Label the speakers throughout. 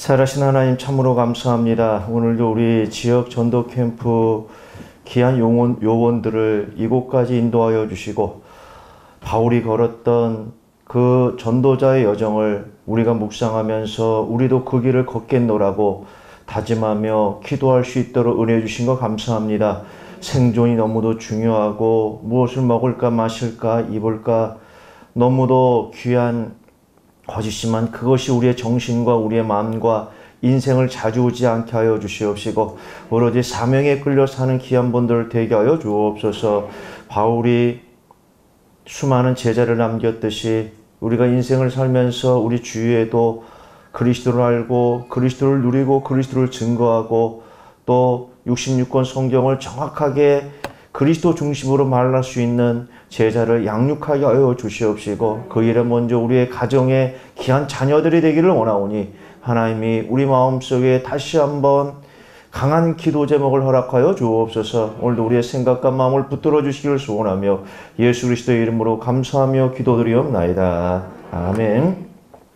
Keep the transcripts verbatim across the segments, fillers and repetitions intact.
Speaker 1: 살아신 하나님 참으로 감사합니다. 오늘도 우리 지역 전도 캠프 귀한 요원, 요원들을 이곳까지 인도하여 주시고 바울이 걸었던 그 전도자의 여정을 우리가 묵상하면서 우리도 그 길을 걷겠노라고 다짐하며 기도할 수 있도록 은혜 주신 거 감사합니다. 생존이 너무도 중요하고 무엇을 먹을까 마실까 입을까 너무도 귀한 것이지만 그것이 우리의 정신과 우리의 마음과 인생을 좌지우지 않게 하여 주시옵시고 오로지 사명에 끌려 사는 귀한 분들 되게 하여 주옵소서. 바울이 수많은 제자를 남겼듯이 우리가 인생을 살면서 우리 주위에도 그리스도를 알고 그리스도를 누리고 그리스도를 증거하고 또 육십육 권 성경을 정확하게 그리스도 중심으로 말할 수 있는 제자를 양육하게 하여 주시옵시고 그 일에 먼저 우리의 가정의 귀한 자녀들이 되기를 원하오니 하나님이 우리 마음속에 다시 한번 강한 기도 제목을 허락하여 주옵소서. 오늘도 우리의 생각과 마음을 붙들어 주시기를 소원하며 예수 그리스도의 이름으로 감사하며 기도드리옵나이다. 아멘.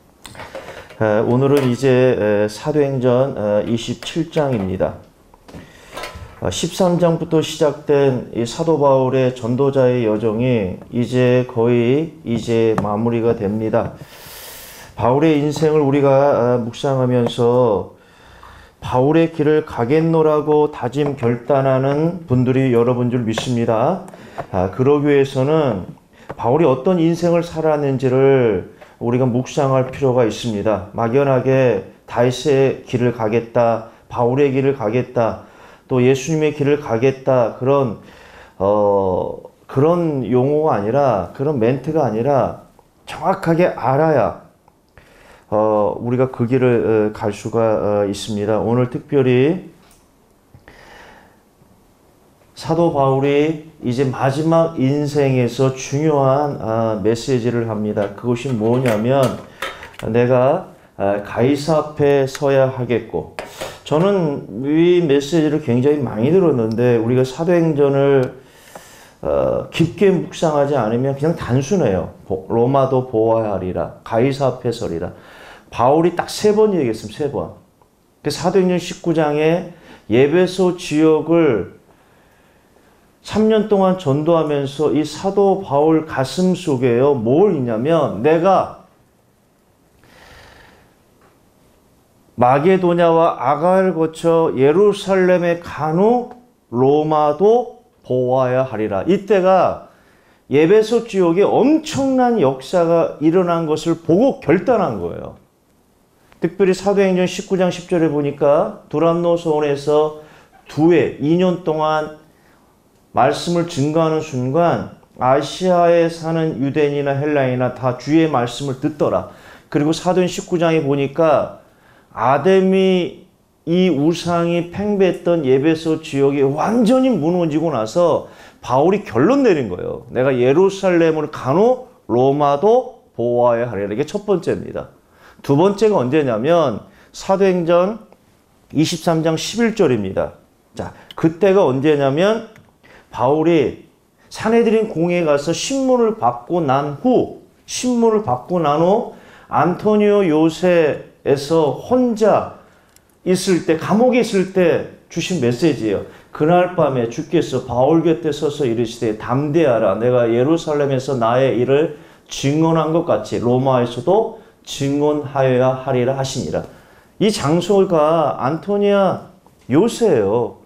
Speaker 1: 오늘은 이제 사도행전 이십칠 장입니다. 십삼 장부터 시작된 이 사도 바울의 전도자의 여정이 이제 거의 이제 마무리가 됩니다. 바울의 인생을 우리가 묵상하면서 바울의 길을 가겠노라고 다짐 결단하는 분들이 여러분 줄 믿습니다. 아, 그러기 위해서는 바울이 어떤 인생을 살았는지를 우리가 묵상할 필요가 있습니다. 막연하게 다윗의 길을 가겠다, 바울의 길을 가겠다, 또 예수님의 길을 가겠다 그런 어 그런 용어가 아니라 그런 멘트가 아니라 정확하게 알아야 어 우리가 그 길을 갈 수가 있습니다. 오늘 특별히 사도 바울이 이제 마지막 인생에서 중요한 아, 메시지를 합니다. 그것이 뭐냐면 내가 아, 가이사 앞에 서야 하겠고, 저는 이 메시지를 굉장히 많이 들었는데 우리가 사도행전을 어, 깊게 묵상하지 않으면 그냥 단순해요. 로마도 보아야 하리라, 가이사 앞에 서리라. 바울이 딱 세 번 얘기했습니다. 세 번. 그 사도행전 십구 장에 예배소 지역을 삼 년 동안 전도하면서 이 사도 바울 가슴 속에요. 뭘 있냐면 내가 마게도냐와 아가를 거쳐 예루살렘에 간 후 로마도 보아야 하리라. 이때가 예배소 지역에 엄청난 역사가 일어난 것을 보고 결단한 거예요. 특별히 사도행전 십구 장 십 절에 보니까 두란노 소원에서 두 해, 이 년 동안 말씀을 증거하는 순간 아시아에 사는 유대인이나 헬라인이나 다 주의 말씀을 듣더라. 그리고 사도행전 십구 장에 보니까 아데미 이 우상이 팽배했던 예배소 지역이 완전히 무너지고 나서 바울이 결론 내린 거예요. 내가 예루살렘을 간 후 로마도 보아야 하리라. 이게 첫 번째입니다. 두 번째가 언제냐면 사도행전 이십삼 장 십일 절입니다. 자, 그때가 언제냐면 바울이 산헤드린 공회에 가서 신문을 받고 난 후, 신문을 받고 난 후 안토니오 요새에서 혼자 있을 때, 감옥에 있을 때 주신 메시지예요. 그날 밤에 주께서 바울 곁에 서서 이르시되 담대하라. 내가 예루살렘에서 나의 일을 증언한 것 같이 로마에서도 증언하여야 하리라 하시니라. 이 장소가 안토니아 요새예요.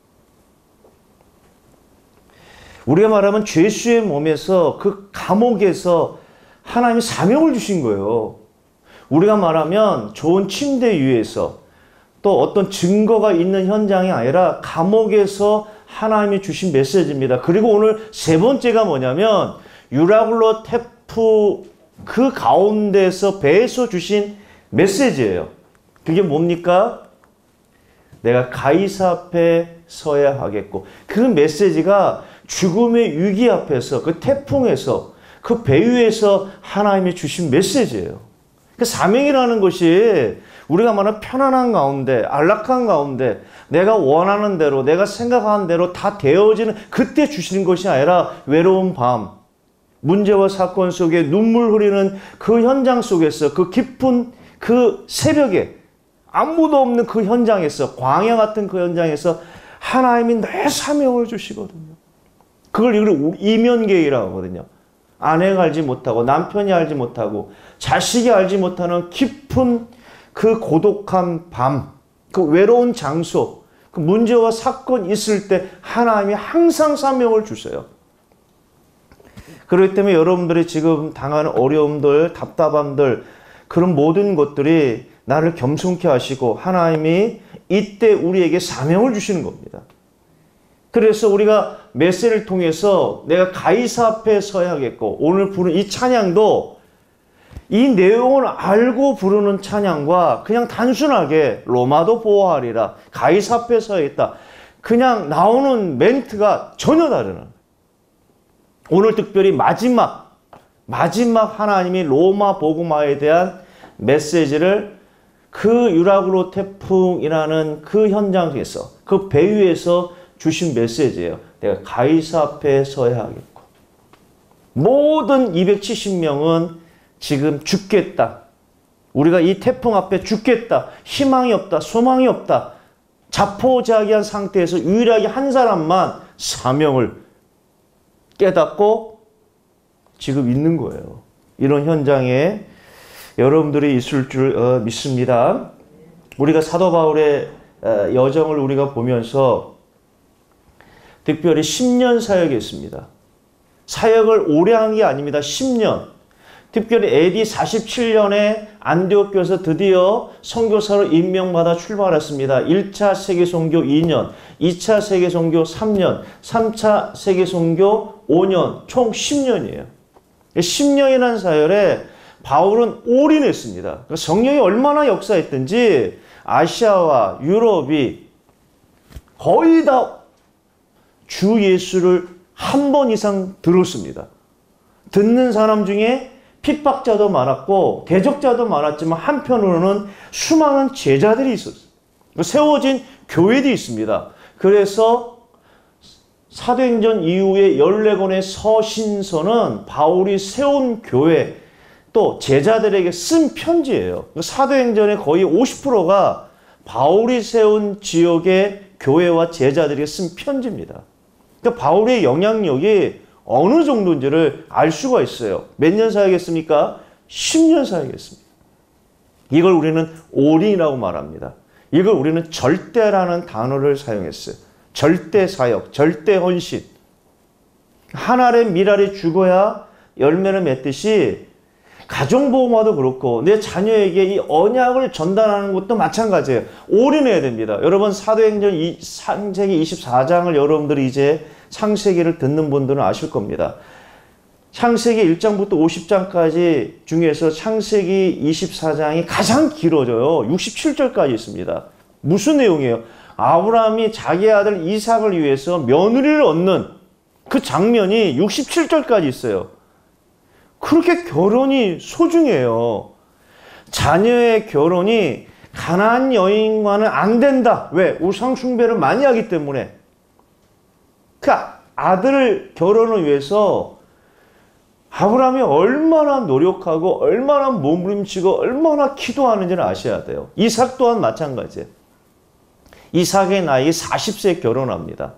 Speaker 1: 우리가 말하면 죄수의 몸에서 그 감옥에서 하나님이 사명을 주신 거예요. 우리가 말하면 좋은 침대 위에서 또 어떤 증거가 있는 현장이 아니라 감옥에서 하나님이 주신 메시지입니다. 그리고 오늘 세 번째가 뭐냐면 유라굴로 태프 그 가운데서 배에서 주신 메시지예요. 그게 뭡니까? 내가 가이사 앞에 서야 하겠고, 그 메시지가 죽음의 위기 앞에서 그 태풍에서 그 배 위에서 하나님이 주신 메시지예요. 그 사명이라는 것이 우리가 말하는 편안한 가운데, 안락한 가운데 내가 원하는 대로, 내가 생각하는 대로 다 되어지는 그때 주시는 것이 아니라 외로운 밤, 문제와 사건 속에 눈물 흐리는 그 현장 속에서 그 깊은 그 새벽에 아무도 없는 그 현장에서, 광야 같은 그 현장에서 하나님이 내 사명을 주시거든요. 그걸 이걸 이면계획이라고 하거든요. 아내가 알지 못하고 남편이 알지 못하고 자식이 알지 못하는 깊은 그 고독한 밤, 그 외로운 장소, 그 문제와 사건 있을 때 하나님이 항상 사명을 주세요. 그렇기 때문에 여러분들이 지금 당하는 어려움들, 답답함들, 그런 모든 것들이 나를 겸손케 하시고 하나님이 이때 우리에게 사명을 주시는 겁니다. 그래서 우리가 메시지를 통해서 내가 가이사 앞에 서야겠고, 오늘 부른 이 찬양도 이 내용을 알고 부르는 찬양과 그냥 단순하게 로마도 보호하리라, 가이사 앞에 서야겠다, 그냥 나오는 멘트가 전혀 다르는, 오늘 특별히 마지막 마지막 하나님이 로마 복음화에 대한 메시지를 그 유라굴로 태풍이라는 그 현장에서, 그 배 위에서 주신 메시지예요. 내가 가이사 앞에 서야 하겠고, 모든 이백칠십 명은 지금 죽겠다, 우리가 이 태풍 앞에 죽겠다, 희망이 없다, 소망이 없다, 자포자기한 상태에서 유일하게 한 사람만 사명을 깨닫고 지금 있는 거예요. 이런 현장에 여러분들이 있을 줄 어, 믿습니다. 우리가 사도 바울의 어, 여정을 우리가 보면서 특별히 십 년 사역했습니다. 사역을 오래 한 게 아닙니다. 십 년. 특별히 에이디 사십칠 년에 안디옥교에서 드디어 선교사로 임명받아 출발했습니다. 일 차 세계선교 이 년, 이 차 세계선교 삼 년, 삼 차 세계선교 오 년, 총 십 년이에요. 십 년이라는 사역에 바울은 올인했습니다. 성령이 얼마나 역사했든지 아시아와 유럽이 거의 다 주 예수를 한 번 이상 들었습니다. 듣는 사람 중에 핍박자도 많았고 대적자도 많았지만 한편으로는 수많은 제자들이 있었어요. 세워진 교회도 있습니다. 그래서 사도행전 이후에 열네 권의 서신서는 바울이 세운 교회 또 제자들에게 쓴 편지예요. 사도행전의 거의 오십 퍼센트가 바울이 세운 지역의 교회와 제자들에게 쓴 편지입니다. 그러니까 바울의 영향력이 어느 정도인지를 알 수가 있어요. 몇 년 사역했습니까? 십 년 사역했습니다. 이걸 우리는 올인이라고 말합니다. 이걸 우리는 절대라는 단어를 사용했어요. 절대 사역, 절대 헌신. 한 알의 밀알이 죽어야 열매를 맺듯이 가정보험화도 그렇고 내 자녀에게 이 언약을 전달하는 것도 마찬가지예요. 올인해야 됩니다. 여러분 사도행전 창세기 이십사 장을 여러분들이 이제 창세기를 듣는 분들은 아실 겁니다. 창세기 일 장부터 오십 장까지 중에서 창세기 이십사 장이 가장 길어져요. 육십칠 절까지 있습니다. 무슨 내용이에요? 아브라함이 자기 아들 이삭을 위해서 며느리를 얻는 그 장면이 육십칠 절까지 있어요. 그렇게 결혼이 소중해요. 자녀의 결혼이 가나안 여인과는 안 된다. 왜? 우상 숭배를 많이 하기 때문에. 그 아들을 결혼을 위해서 아브라함이 얼마나 노력하고 얼마나 몸부림치고 얼마나 기도하는지를 아셔야 돼요. 이삭 또한 마찬가지예요. 이삭의 나이 사십 세에 결혼합니다.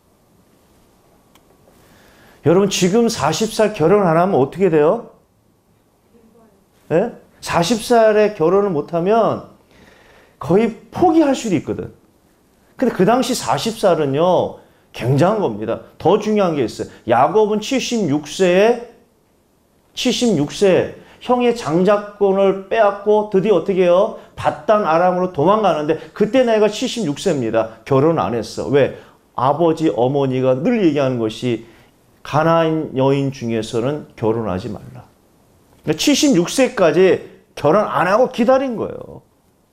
Speaker 1: 여러분 지금 사십 살 결혼 안 하면 어떻게 돼요? 네? 사십 살에 결혼을 못하면 거의 포기할 수도 있거든. 근데 그 당시 사십 살은요 굉장한 겁니다. 더 중요한 게 있어요. 야곱은 칠십육 세에 칠십육 세에 형의 장자권을 빼앗고 드디어 어떻게 해요? 밧단 아람으로 도망가는데 그때 나이가 칠십육 세입니다. 결혼 안 했어. 왜? 아버지 어머니가 늘 얘기하는 것이 가나안 여인 중에서는 결혼하지 말라. 그러니까 칠십육 세까지 결혼 안 하고 기다린 거예요.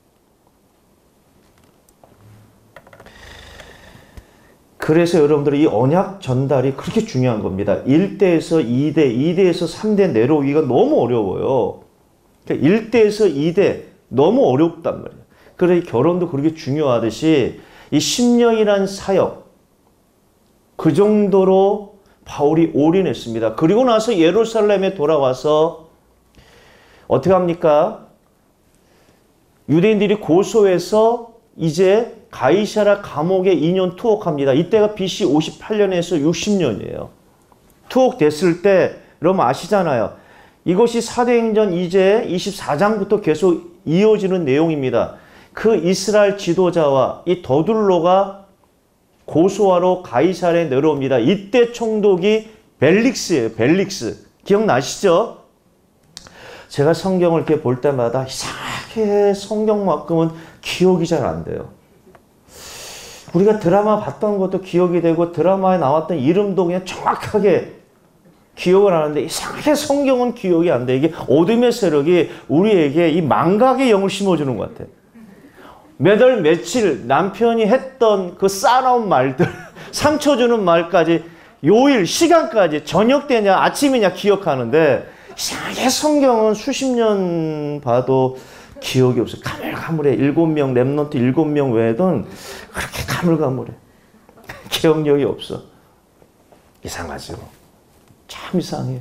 Speaker 1: 그래서 여러분들 이 언약 전달이 그렇게 중요한 겁니다. 일 대에서 이 대, 이 대에서 삼 대 내려오기가 너무 어려워요. 그러니까 일 대에서 이 대 너무 어렵단 말이에요. 그래서 결혼도 그렇게 중요하듯이 이 십 년이란 사역 그 정도로 바울이 올인했습니다. 그리고 나서 예루살렘에 돌아와서 어떻게 합니까? 유대인들이 고소해서 이제 가이사랴 감옥에 이 년 투옥합니다. 이때가 비씨 오십팔 년에서 육십 년이에요. 투옥됐을 때 여러분 아시잖아요. 이것이 사도행전 이 제 이십사 장부터 계속 이어지는 내용입니다. 그 이스라엘 지도자와 이 더둘로가 고소하러 가이사랴에 내려옵니다. 이때 총독이 벨릭스예요. 벨릭스. 기억나시죠? 제가 성경을 이렇게 볼 때마다 이상하게 성경만큼은 기억이 잘 안 돼요. 우리가 드라마 봤던 것도 기억이 되고 드라마에 나왔던 이름도 그냥 정확하게 기억을 하는데 이상하게 성경은 기억이 안 돼. 이게 어둠의 세력이 우리에게 이 망각의 영을 심어주는 것 같아. 몇 월 며칠 남편이 했던 그 싸나운 말들, 상처 주는 말까지 요일, 시간까지 저녁 때냐 아침이냐 기억하는데 이상하게 성경은 수십 년 봐도 기억이 없어요. 가물가물해. 일곱 명, 렘넌트 일곱 명 외에는 그렇게 가물가물해. 기억력이 없어. 이상하죠. 참 이상해.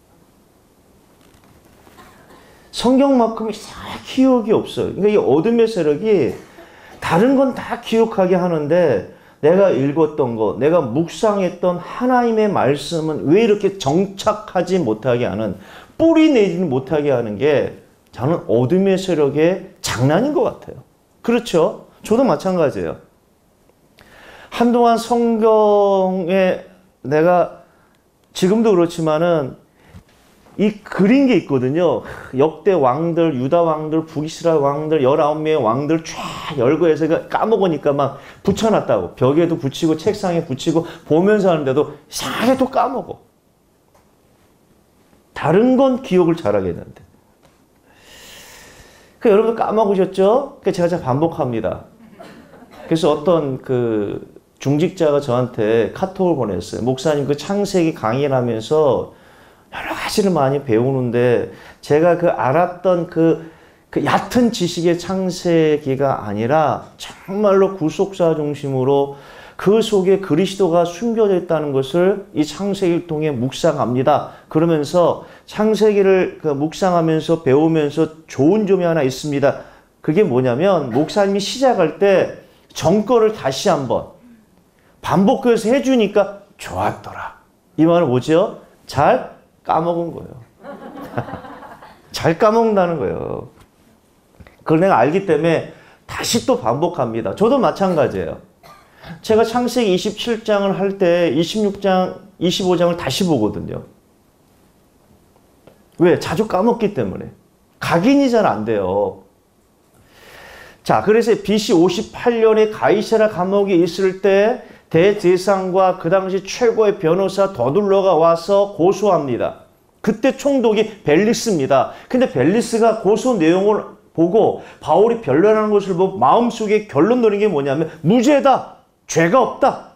Speaker 1: 성경만큼 이상하게 기억이 없어요. 그러니까 이 어둠의 세력이 다른 건 다 기억하게 하는데 내가 읽었던 거, 내가 묵상했던 하나님의 말씀은 왜 이렇게 정착하지 못하게 하는, 뿌리 내지 못하게 하는 게 저는 어둠의 세력의 장난인 것 같아요. 그렇죠? 저도 마찬가지예요. 한동안 성경에 내가 지금도 그렇지만은 이 그린 게 있거든요. 역대 왕들, 유다 왕들, 북이스라엘 왕들, 열아홉 명의 왕들 쫙 열고 해서 까먹으니까 막 붙여놨다고. 벽에도 붙이고 책상에 붙이고 보면서 하는데도 이상하게 또 까먹어. 다른 건 기억을 잘하겠는데. 그 여러분 까먹으셨죠? 그 제가 잘 반복합니다. 그래서 어떤 그 중직자가 저한테 카톡을 보냈어요. 목사님 그 창세기 강의를 하면서 여러 가지를 많이 배우는데 제가 그 알았던 그, 그 얕은 지식의 창세기가 아니라 정말로 구속사 중심으로 그 속에 그리스도가 숨겨져 있다는 것을 이 창세기를 통해 묵상합니다. 그러면서 창세기를 그 묵상하면서 배우면서 좋은 점이 하나 있습니다. 그게 뭐냐면 목사님이 시작할 때 정거를 다시 한번 반복해서 해주니까 좋았더라. 이 말은 뭐죠? 잘 까먹은 거예요. 잘 까먹는다는 거예요. 그걸 내가 알기 때문에 다시 또 반복합니다. 저도 마찬가지예요. 제가 창세기 이십칠 장을 할 때 이십육 장, 이십오 장을 다시 보거든요. 왜? 자주 까먹기 때문에. 각인이 잘 안 돼요. 자, 그래서 비씨 오십팔 년에 가이사랴 감옥에 있을 때 대제사장과 그 당시 최고의 변호사 더둘로가 와서 고소합니다. 그때 총독이 벨릭스입니다. 근데 벨릭스가 고소 내용을 보고 바울이 변론하는 것을 보고 마음속에 결론 내린 게 뭐냐면 무죄다. 죄가 없다.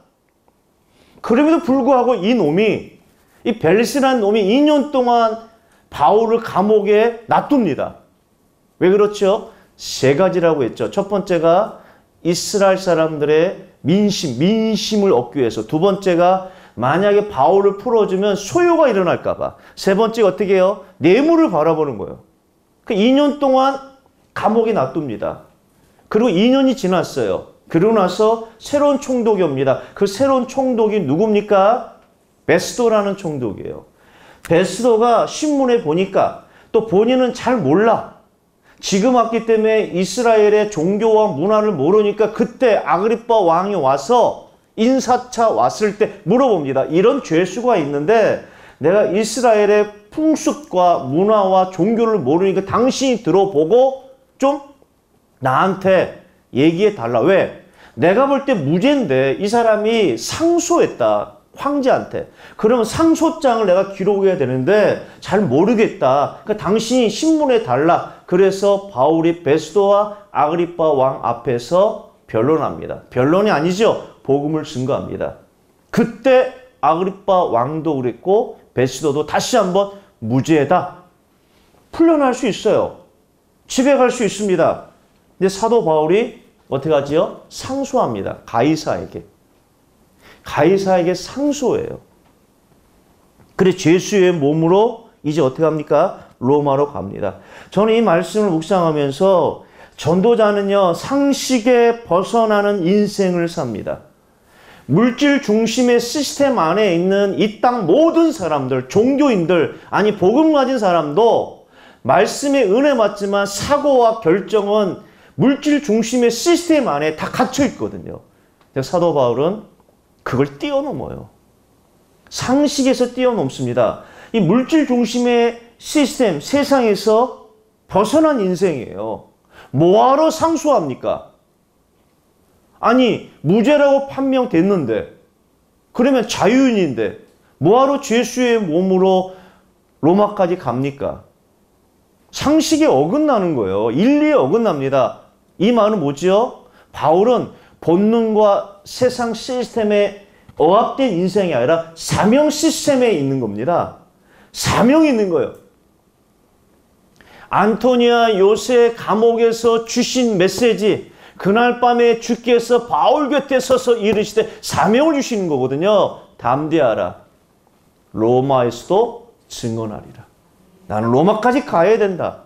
Speaker 1: 그럼에도 불구하고 이 놈이, 이 벨릭스라는 놈이 이 년 동안 바울을 감옥에 놔둡니다. 왜 그렇죠? 세 가지라고 했죠. 첫 번째가 이스라엘 사람들의 민심, 민심을 얻기 위해서. 두 번째가 만약에 바울을 풀어주면 소요가 일어날까 봐. 세 번째가 어떻게 해요? 뇌물을 바라보는 거예요. 그 이 년 동안 감옥에 놔둡니다. 그리고 이 년이 지났어요. 그러고 나서 새로운 총독이 옵니다. 그 새로운 총독이 누굽니까? 베스도라는 총독이에요. 베스도가 신문에 보니까 또 본인은 잘 몰라. 지금 왔기 때문에 이스라엘의 종교와 문화를 모르니까 그때 아그리빠 왕이 와서 인사차 왔을 때 물어봅니다. 이런 죄수가 있는데 내가 이스라엘의 풍습과 문화와 종교를 모르니까 당신이 들어보고 좀 나한테 얘기해 달라. 왜? 내가 볼 때 무죄인데 이 사람이 상소했다. 황제한테. 그러면 상소장을 내가 기록해야 되는데 잘 모르겠다. 그러니까 당신이 신문에 달라. 그래서 바울이 베스도와 아그리빠 왕 앞에서 변론합니다. 변론이 아니죠. 복음을 증거합니다. 그때 아그리빠 왕도 그랬고 베스도도 다시 한번 무죄다. 풀려날 수 있어요. 집에 갈 수 있습니다. 근데 사도 바울이 어떻게 하지요? 상소합니다. 가이사에게. 가이사에게 상소해요. 그래 죄수의 몸으로 이제 어떻게 합니까? 로마로 갑니다. 저는 이 말씀을 묵상하면서 전도자는요, 상식에 벗어나는 인생을 삽니다. 물질 중심의 시스템 안에 있는 이 땅 모든 사람들, 종교인들, 아니 복음 가진 사람도 말씀에 은혜 받지만 사고와 결정은 물질 중심의 시스템 안에 다 갇혀 있거든요. 사도 바울은 그걸 뛰어넘어요. 상식에서 뛰어넘습니다. 이 물질 중심의 시스템, 세상에서 벗어난 인생이에요. 뭐하러 상수합니까? 아니, 무죄라고 판명됐는데, 그러면 자유인인데, 뭐하러 죄수의 몸으로 로마까지 갑니까? 상식에 어긋나는 거예요. 인리에 어긋납니다. 이 말은 뭐지요? 바울은 본능과 세상 시스템에 억압된 인생이 아니라 사명 시스템에 있는 겁니다. 사명이 있는 거예요. 안토니아 요새 감옥에서 주신 메시지, 그날 밤에 주께서 바울 곁에 서서 이르시되 사명을 주시는 거거든요. 담대하라. 로마에서도 증언하리라. 나는 로마까지 가야 된다.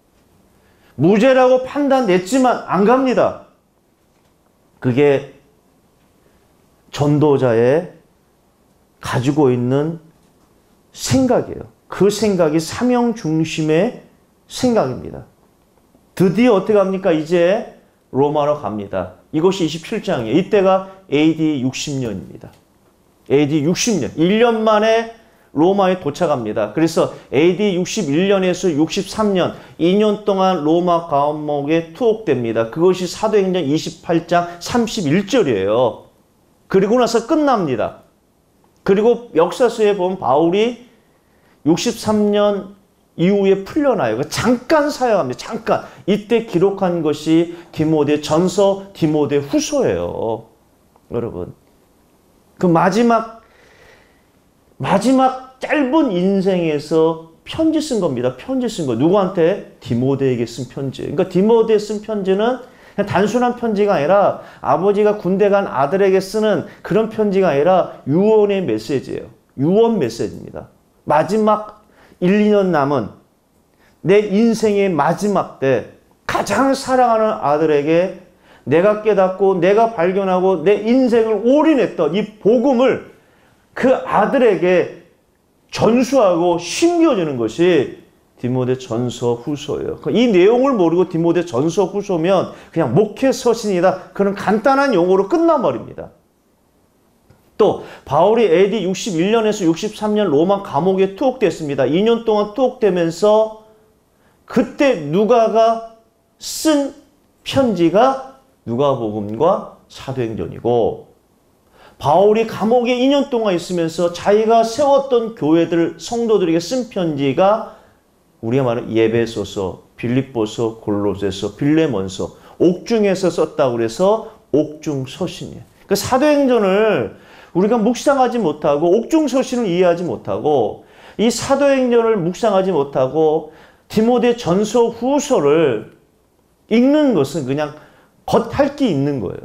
Speaker 1: 무죄라고 판단됐지만 안 갑니다. 그게 전도자의 가지고 있는 생각이에요. 그 생각이 사명 중심의 생각입니다. 드디어 어떻게 합니까? 이제 로마로 갑니다. 이것이 이십칠 장이에요. 이때가 에이디 육십 년입니다. 에이디 육십 년. 일 년 만에 로마에 도착합니다. 그래서 에이디 육십일 년에서 육십삼 년, 이 년 동안 로마 감옥에 투옥됩니다. 그것이 사도행전 이십팔 장 삼십일 절이에요. 그리고 나서 끝납니다. 그리고 역사서에 보면 바울이 육십삼 년 이후에 풀려나요. 잠깐 사역합니다. 잠깐. 이때 기록한 것이 디모데 전서, 디모데 후서예요. 여러분. 그 마지막, 마지막 짧은 인생에서 편지 쓴 겁니다. 편지 쓴 거. 누구한테? 디모데에게 쓴 편지. 그러니까 디모데에 쓴 편지는 그냥 단순한 편지가 아니라 아버지가 군대 간 아들에게 쓰는 그런 편지가 아니라 유언의 메시지예요. 유언 메시지입니다. 마지막 일, 이 년 남은 내 인생의 마지막 때 가장 사랑하는 아들에게 내가 깨닫고 내가 발견하고 내 인생을 올인했던 이 복음을 그 아들에게 전수하고 심겨주는 것이 디모데 전서 후서예요. 이 내용을 모르고 디모데 전서 후서면 그냥 목회 서신이다. 그런 간단한 용어로 끝나버립니다. 또 바울이 에이디 육십일 년에서 육십삼 년 로마 감옥에 투옥됐습니다. 이 년 동안 투옥되면서 그때 누가가 쓴 편지가 누가복음과 사도행전이고, 바울이 감옥에 이 년 동안 있으면서 자기가 세웠던 교회들 성도들에게 쓴 편지가 우리가 말하는 예배소서, 빌립보서, 골로새서, 빌레몬서, 옥중에서 썼다고 그래서 옥중서신이에요. 그 사도행전을 우리가 묵상하지 못하고 옥중서신을 이해하지 못하고 이 사도행전을 묵상하지 못하고 디모데 전서 후서를 읽는 것은 그냥 겉핥기 있는 거예요.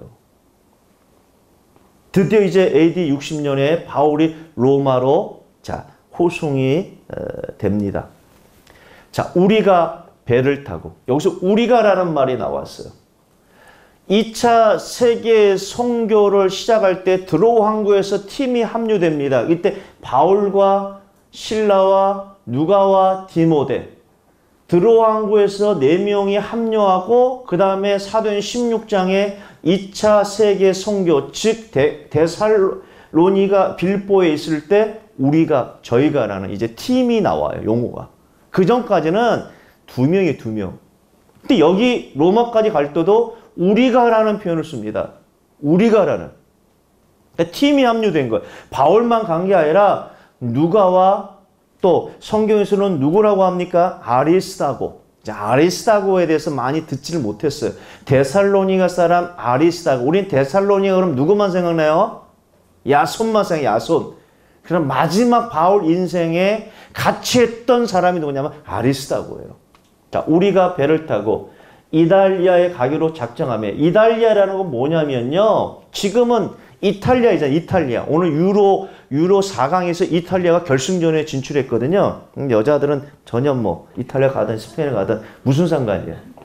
Speaker 1: 드디어 이제 에이디 육십 년에 바울이 로마로 자 호송이 어, 됩니다. 자, 우리가 배를 타고, 여기서 우리가라는 말이 나왔어요. 이 차 세계 선교를 시작할 때 드로우 항구에서 팀이 합류됩니다. 이때 바울과 실라와 누가와 디모데, 드로우 항구에서 네 명이 합류하고 그 다음에 사도행 십육 장에 이 차 세계 선교, 즉 데, 데살로니가 빌보에 있을 때 우리가, 저희가라는 이제 팀이 나와요. 용어가. 그 전까지는 두 명이 두 명. 근데 여기 로마까지 갈 때도 우리가라는 표현을 씁니다. 우리가라는. 그러니까 팀이 합류된 거예요. 바울만 간 게 아니라 누가와 또 성경에서는 누구라고 합니까? 아리스다고. 아리스다고에 대해서 많이 듣지를 못했어요. 데살로니가 사람 아리스다고. 우린 데살로니가 그럼 누구만 생각나요? 야손만 생각해요. 야손. 그럼 마지막 바울 인생에 같이 했던 사람이 누구냐면 아리스다고예요. 자, 우리가 배를 타고 이탈리아에 가기로 작정하며, 이탈리아라는 건 뭐냐면요, 지금은 이탈리아이잖아요. 이탈리아. 오늘 유로 유로 사 강에서 이탈리아가 결승전에 진출했거든요. 여자들은 전혀 뭐 이탈리아 가든 스페인 가든 무슨 상관이에요.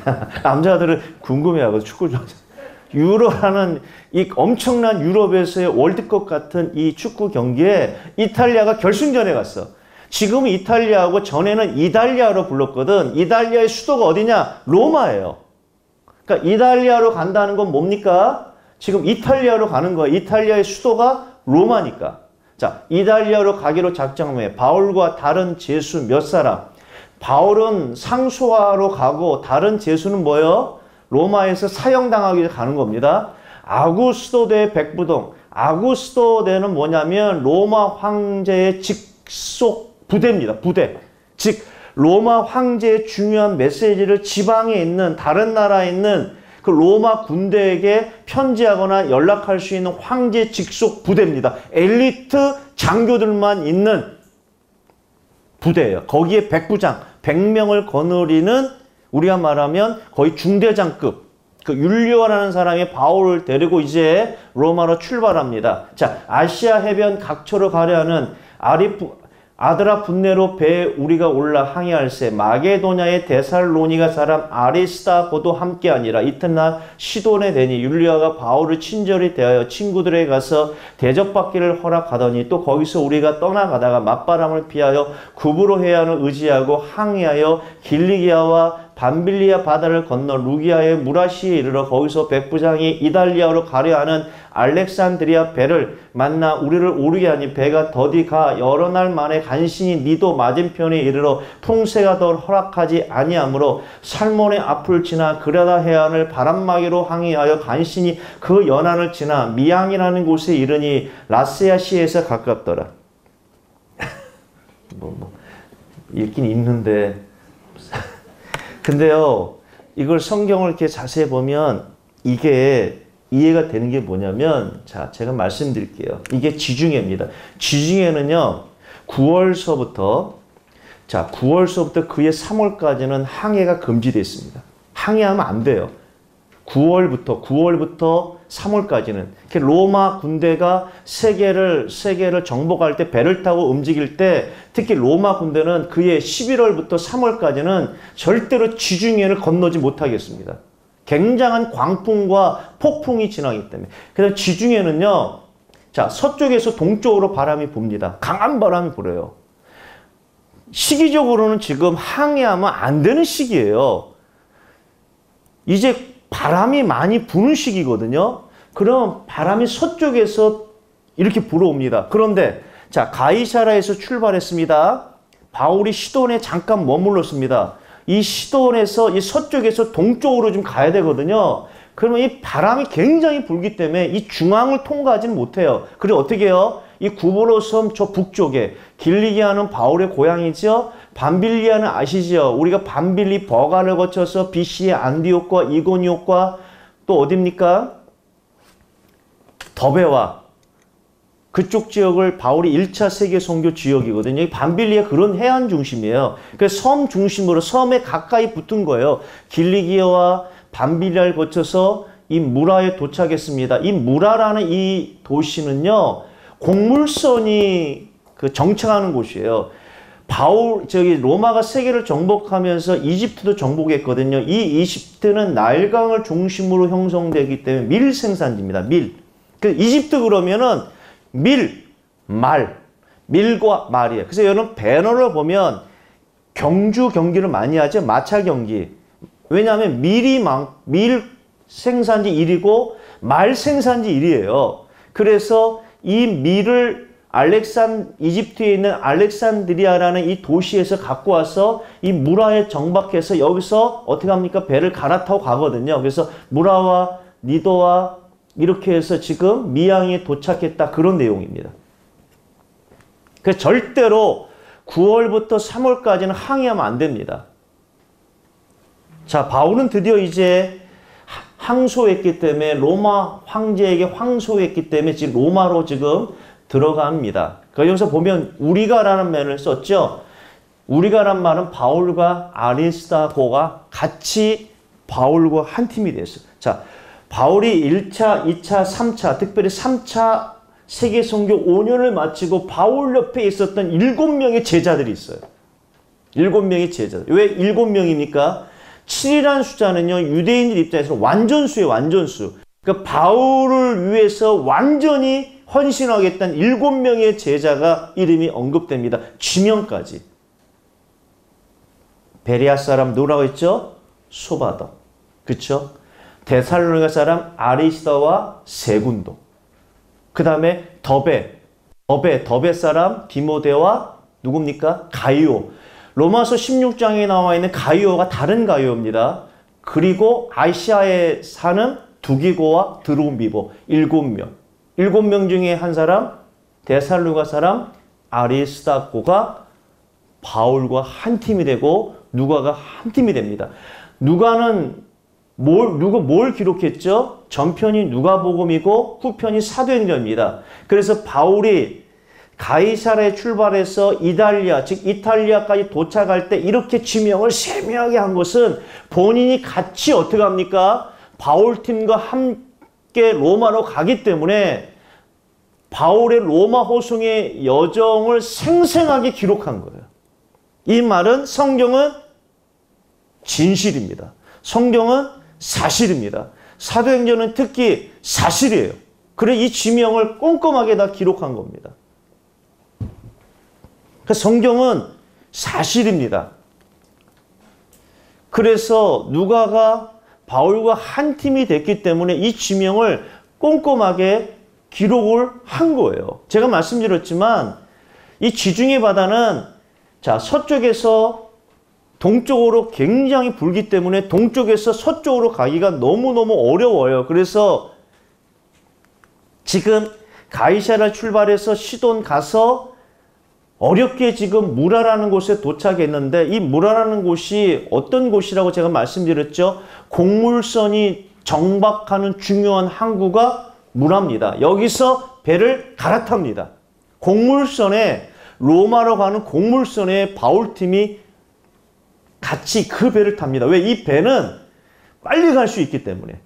Speaker 1: 남자들은 궁금해하고 축구 좋아하죠. 유로라는 이 엄청난 유럽에서의 월드컵 같은 이 축구 경기에 이탈리아가 결승전에 갔어. 지금 이탈리아하고 전에는 이달리아로 불렀거든. 이달리아의 수도가 어디냐? 로마예요. 그러니까 이달리아로 간다는 건 뭡니까? 지금 이탈리아로 가는 거야. 이탈리아의 수도가 로마니까. 자, 이달리아로 가기로 작정해. 바울과 다른 제수 몇 사람? 바울은 상소하러 가고 다른 제수는 뭐예요? 로마에서 사형당하기 가는 겁니다. 아구스토대 백부동. 아구스토대는 뭐냐면 로마 황제의 직속 부대입니다. 부대. 즉 로마 황제의 중요한 메시지를 지방에 있는 다른 나라에 있는 그 로마 군대에게 편지하거나 연락할 수 있는 황제 직속 부대입니다. 엘리트 장교들만 있는 부대예요. 거기에 백부장, 백 명을 거느리는 우리가 말하면 거의 중대장급 그 율리오라는 사람이 바울을 데리고 이제 로마로 출발합니다. 자, 아시아 해변 각처로 가려 하는 아리프 아드라 분내로 배에 우리가 올라 항해할세 마게도냐의 데살로니가 사람 아리스타고도 함께하니라. 이튿날 시돈에 대니 율리아가 바울을 친절히 대하여 친구들에게 가서 대접받기를 허락하더니 또 거기서 우리가 떠나가다가 맞바람을 피하여 구브로 해안을 의지하고 항해하여 길리기아와 밤빌리아 바다를 건너 루기아의 무라시에 이르러 거기서 백부장이 이달리아로 가려 하는 알렉산드리아 배를 만나 우리를 오르게 하니 배가 더디 가 여러 날 만에 간신히 니도 맞은편에 이르러 풍세가 더 허락하지 아니하므로 살몬의 앞을 지나 그라다 해안을 바람막이로 항해하여 간신히 그 연안을 지나 미양이라는 곳에 이르니 라세아시에서 가깝더라. 뭐, 뭐 읽긴 읽는데 근데요 이걸 성경을 이렇게 자세히 보면 이게 이해가 되는 게 뭐냐면 자 제가 말씀드릴게요. 이게 지중해입니다. 지중해는요 구월서부터 자 구월서부터 그해 삼월까지는 항해가 금지되어 있습니다. 항해하면 안 돼요. 구월부터 구월부터 삼월까지는 로마 군대가 세계를 세계를 정복할 때 배를 타고 움직일 때 특히 로마 군대는 그해 십일월부터 삼월까지는 절대로 지중해를 건너지 못하겠습니다. 굉장한 광풍과 폭풍이 지나기 때문에. 그래서 지중해는요, 자, 서쪽에서 동쪽으로 바람이 붑니다. 강한 바람이 불어요. 시기적으로는 지금 항해하면 안 되는 시기예요. 이제 바람이 많이 부는 시기거든요. 그럼 바람이 서쪽에서 이렇게 불어옵니다. 그런데, 자, 가이사라에서 출발했습니다. 바울이 시돈에 잠깐 머물렀습니다. 이 시돈에서 이 서쪽에서 동쪽으로 좀 가야 되거든요. 그러면 이 바람이 굉장히 불기 때문에 이 중앙을 통과하지는 못해요. 그리고 어떻게 해요? 이 구브로 섬 저 북쪽에 길리기아는 바울의 고향이죠. 밤빌리아는 아시죠? 우리가 밤빌리 버가를 거쳐서 비씨의 안디옥과 이고니옥과 또 어딥니까? 더베와 그쪽 지역을 바울이 일 차 세계 선교 지역이거든요. 이 밤빌리아 그런 해안 중심이에요. 그래서 섬 중심으로 섬에 가까이 붙은 거예요. 길리기아와 밤빌리아를 거쳐서 이 무라에 도착했습니다. 이 무라라는 이 도시는요. 곡물선이 그 정착하는 곳이에요. 바울 저기 로마가 세계를 정복하면서 이집트도 정복했거든요. 이 이집트는 나일강을 중심으로 형성되기 때문에 밀 생산지입니다. 밀. 그 이집트 그러면은 밀, 말, 밀과 말이에요. 그래서 여러분 배너를 보면 경주 경기를 많이 하죠. 마차 경기. 왜냐하면 밀이 많, 밀 생산지 일이고 말 생산지 일이에요. 그래서 이 밀을 알렉산 이집트에 있는 알렉산드리아라는 이 도시에서 갖고 와서 이 무라에 정박해서 여기서 어떻게 합니까? 배를 갈아타고 가거든요. 그래서 무라와 니도와 이렇게 해서 지금 미양에 도착했다. 그런 내용입니다. 그래서 절대로 구월부터 삼월까지는 항해하면 안 됩니다. 자, 바울은 드디어 이제 항소했기 때문에 로마 황제에게 황소했기 때문에 지금 로마로 지금 들어갑니다. 여기서 보면 우리가라는 말을 썼죠. 우리가란 말은 바울과 아리스타고가 같이 바울과 한 팀이 됐어요. 자, 바울이 일 차, 이 차, 삼 차, 특별히 삼 차 세계 선교 오 년을 마치고 바울 옆에 있었던 일곱 명의 제자들이 있어요. 일곱 명의 제자들. 왜 일곱 명입니까? 칠이라는 숫자는요, 유대인들 입장에서 완전수예요, 완전수. 그러니까 바울을 위해서 완전히 헌신하겠다는 일곱 명의 제자가 이름이 언급됩니다. 지명까지. 베레아 사람 누구라고 했죠? 소바더. 그쵸? 데살로니가 사람 아리스다와 세군도. 그 다음에 더베. 더베, 더베 사람 디모데와 누굽니까? 가이오. 로마서 십육 장에 나와 있는 가이오가 다른 가이오입니다. 그리고 아시아에 사는 두기고와 드로비보 일곱 명. 일곱 명 중에 한 사람 데살로니가 사람 아리스다고가 바울과 한 팀이 되고 누가가 한 팀이 됩니다. 누가는 뭘, 누가 뭘 기록했죠? 전편이 누가복음이고 후편이 사도행전입니다. 그래서 바울이 가이사랴에 출발해서 이달리아, 즉 이탈리아까지 도착할 때 이렇게 지명을 세밀하게 한 것은 본인이 같이 어떻게 합니까? 바울팀과 함께 로마로 가기 때문에 바울의 로마 호송의 여정을 생생하게 기록한 거예요. 이 말은 성경은 진실입니다. 성경은 사실입니다. 사도행전은 특히 사실이에요. 그래 이 지명을 꼼꼼하게 다 기록한 겁니다. 성경은 사실입니다. 그래서 누가가 바울과 한 팀이 됐기 때문에 이 지명을 꼼꼼하게 기록을 한 거예요. 제가 말씀드렸지만 이 지중해 바다는 자 서쪽에서 동쪽으로 굉장히 불기 때문에 동쪽에서 서쪽으로 가기가 너무너무 어려워요. 그래서 지금 가이사랴 출발해서 시돈 가서 어렵게 지금 무라라는 곳에 도착했는데 이 무라라는 곳이 어떤 곳이라고 제가 말씀드렸죠? 곡물선이 정박하는 중요한 항구가 무라입니다. 여기서 배를 갈아탑니다. 곡물선에 로마로 가는 곡물선에 바울팀이 같이 그 배를 탑니다. 왜? 이 배는 빨리 갈 수 있기 때문에.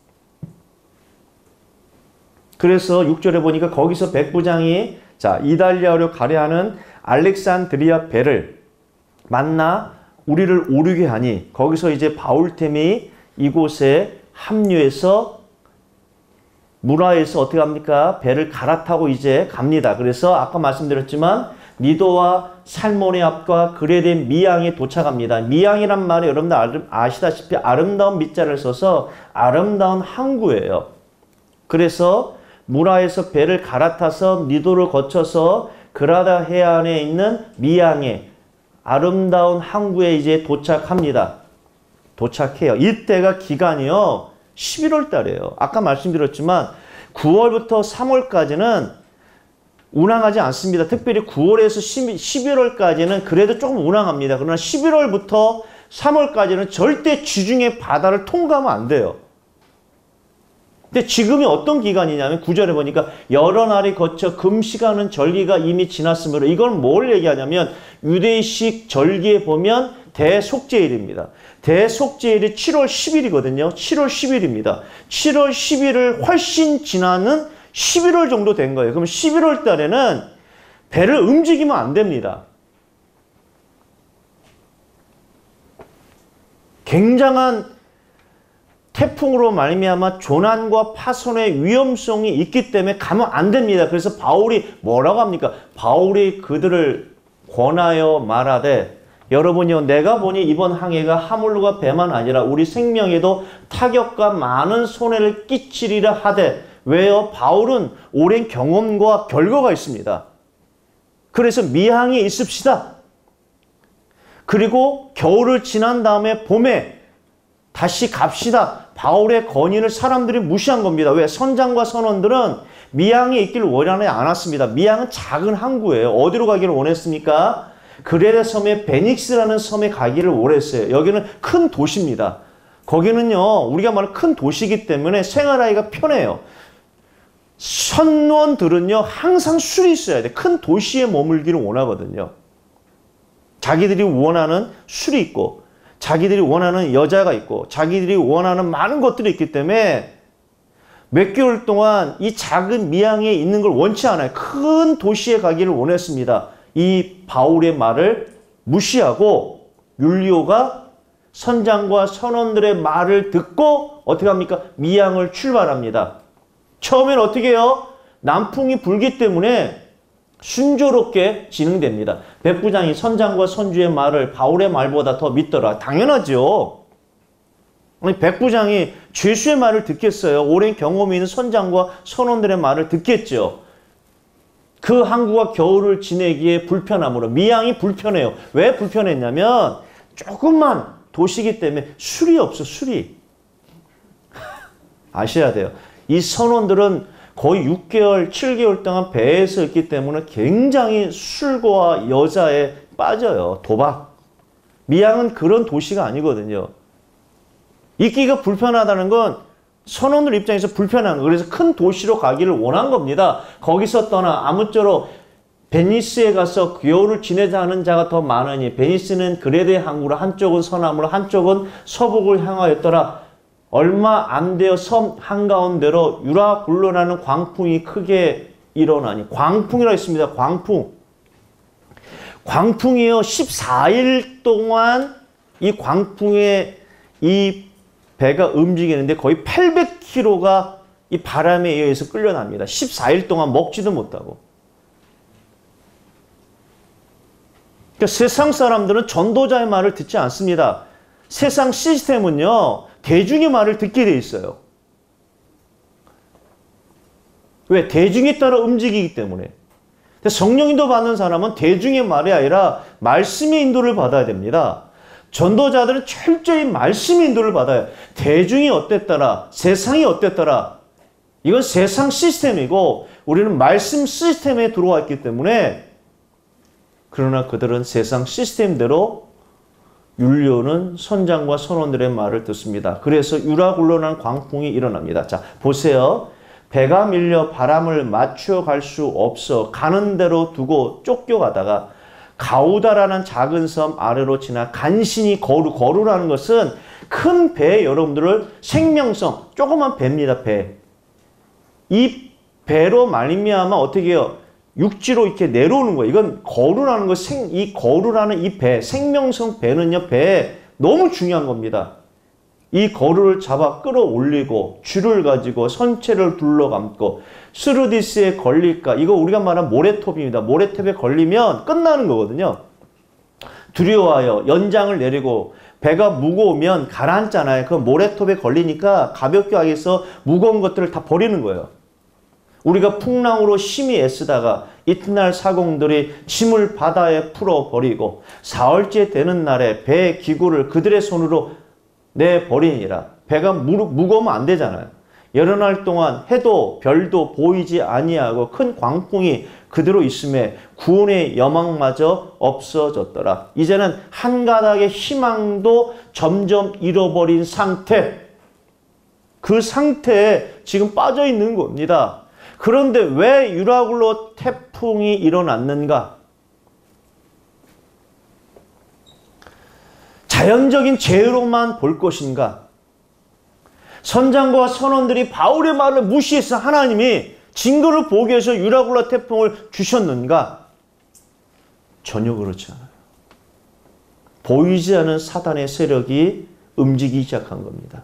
Speaker 1: 그래서 육 절에 보니까 거기서 백부장이 자 이달리아로 가려 하는 알렉산드리아 배를 만나 우리를 오르게 하니 거기서 이제 바울팀이 이곳에 합류해서 무라에서 어떻게 합니까? 배를 갈아타고 이제 갑니다. 그래서 아까 말씀드렸지만 니도와 살몬의 앞과 그레데 미양에 도착합니다. 미양이란 말이 여러분들 아시다시피 아름다운 밑자를 써서 아름다운 항구예요. 그래서 무라에서 배를 갈아타서 니도를 거쳐서 그라다 해안에 있는 미양에 아름다운 항구에 이제 도착합니다. 도착해요. 이때가 기간이요. 십일월 달이에요. 아까 말씀드렸지만 구월부터 삼월까지는 운항하지 않습니다. 특별히 구월에서 십일월까지는 그래도 조금 운항합니다. 그러나 십일월부터 삼월까지는 절대 지중해 바다를 통과하면 안 돼요. 근데 지금이 어떤 기간이냐면 구 절에 보니까 여러 날이 거쳐 금시가는 절기가 이미 지났으므로 이건 뭘 얘기하냐면 유대식 절기에 보면 대속죄일입니다. 대속죄일이 칠월 십일이거든요. 칠월 십일입니다. 칠월 십일을 훨씬 지나는 십일월 정도 된 거예요. 그럼 십일월 달에는 배를 움직이면 안 됩니다. 굉장한 태풍으로 말미암아 조난과 파손의 위험성이 있기 때문에 가면 안 됩니다. 그래서 바울이 뭐라고 합니까? 바울이 그들을 권하여 말하되 여러분이요 내가 보니 이번 항해가 하물과 배만 아니라 우리 생명에도 타격과 많은 손해를 끼치리라 하되 왜요? 바울은 오랜 경험과 결과가 있습니다. 그래서 미항에 있읍시다. 그리고 겨울을 지난 다음에 봄에 다시 갑시다. 바울의 건의를 사람들이 무시한 겁니다. 왜? 선장과 선원들은 미항에 있기를 원하지 않았습니다. 미항은 작은 항구예요. 어디로 가기를 원했습니까? 그레데 섬의 베닉스라는 섬에 가기를 원했어요. 여기는 큰 도시입니다. 거기는요 우리가 말하는 큰 도시이기 때문에 생활하기가 편해요. 선원들은요 항상 술이 있어야 돼. 큰 도시에 머물기를 원하거든요. 자기들이 원하는 술이 있고 자기들이 원하는 여자가 있고 자기들이 원하는 많은 것들이 있기 때문에 몇 개월 동안 이 작은 미항에 있는 걸 원치 않아요. 큰 도시에 가기를 원했습니다. 이 바울의 말을 무시하고 율리오가 선장과 선원들의 말을 듣고 어떻게 합니까? 미양을 출발합니다. 처음엔 어떻게 해요? 남풍이 불기 때문에 순조롭게 진행됩니다. 백부장이 선장과 선주의 말을 바울의 말보다 더 믿더라. 당연하죠. 아니, 백부장이 죄수의 말을 듣겠어요? 오랜 경험이 있는 선장과 선원들의 말을 듣겠죠. 그 항구가 겨울을 지내기에 불편함으로 미양이 불편해요. 왜 불편했냐면 조금만 도시기 때문에 술이 없어, 술이. 아셔야 돼요. 이 선원들은 거의 육 개월, 칠 개월 동안 배에서 있기 때문에 굉장히 술과 여자에 빠져요. 도박. 미양은 그런 도시가 아니거든요. 있기가 불편하다는 건 선원들 입장에서 불편한 거. 그래서 큰 도시로 가기를 원한 겁니다. 거기서 떠나 아무쪼록 베니스에 가서 겨울을 지내자 하는 자가 더 많으니 베니스는 그레데 항구로 한쪽은 서남으로 한쪽은 서북을 향하였더라. 얼마 안 되어 섬 한가운데로 유라굴로라는 광풍이 크게 일어나니. 광풍이라고 했습니다. 광풍. 광풍이요. 십사 일 동안 이 광풍에 이 배가 움직이는데 거의 팔백 킬로미터가 이 바람에 의해서 끌려납니다. 십사 일 동안 먹지도 못하고. 그러니까 세상 사람들은 전도자의 말을 듣지 않습니다. 세상 시스템은요. 대중의 말을 듣게 돼 있어요. 왜? 대중에 따라 움직이기 때문에. 성령 인도 받는 사람은 대중의 말이 아니라 말씀의 인도를 받아야 됩니다. 전도자들은 철저히 말씀의 인도를 받아요. 대중이 어땠더라, 세상이 어땠더라. 이건 세상 시스템이고 우리는 말씀 시스템에 들어와 있기 때문에 그러나 그들은 세상 시스템대로 율료는 선장과 선원들의 말을 듣습니다. 그래서 유라굴로라는 광풍이 일어납니다. 자, 보세요. 배가 밀려 바람을 맞추어 갈 수 없어 가는 대로 두고 쫓겨가다가 가우다라는 작은 섬 아래로 지나 간신히 거루. 거루라는 것은 큰 배, 여러분들을 생명성, 조그만 배입니다. 배. 이 배로 말미암아 어떻게 해요? 육지로 이렇게 내려오는 거예요. 이건 거루라는 거, 생, 이 거루라는 이 배, 생명성 배는요, 배 너무 중요한 겁니다. 이 거루를 잡아 끌어올리고 줄을 가지고 선체를 둘러감고 스루디스에 걸릴까? 이거 우리가 말한 모래톱입니다. 모래톱에 걸리면 끝나는 거거든요. 두려워하여 연장을 내리고 배가 무거우면 가라앉잖아요. 그 모래톱에 걸리니까 가볍게 하기 위해서 무거운 것들을 다 버리는 거예요. 우리가 풍랑으로 심히 애쓰다가 이튿날 사공들이 짐을 바다에 풀어버리고 사흘째 되는 날에 배의 기구를 그들의 손으로 내버리니라. 배가 무, 무거우면 안 되잖아요. 여러 날 동안 해도 별도 보이지 아니하고 큰 광풍이 그대로 있음에 구원의 여망마저 없어졌더라. 이제는 한 가닥의 희망도 점점 잃어버린 상태. 그 상태에 지금 빠져 있는 겁니다. 그런데 왜 유라굴로 태풍이 일어났는가? 자연적인 재해로만 볼 것인가? 선장과 선원들이 바울의 말을 무시해서 하나님이 증거를 보기 위해서 유라굴로 태풍을 주셨는가? 전혀 그렇지 않아요. 보이지 않은 사단의 세력이 움직이기 시작한 겁니다.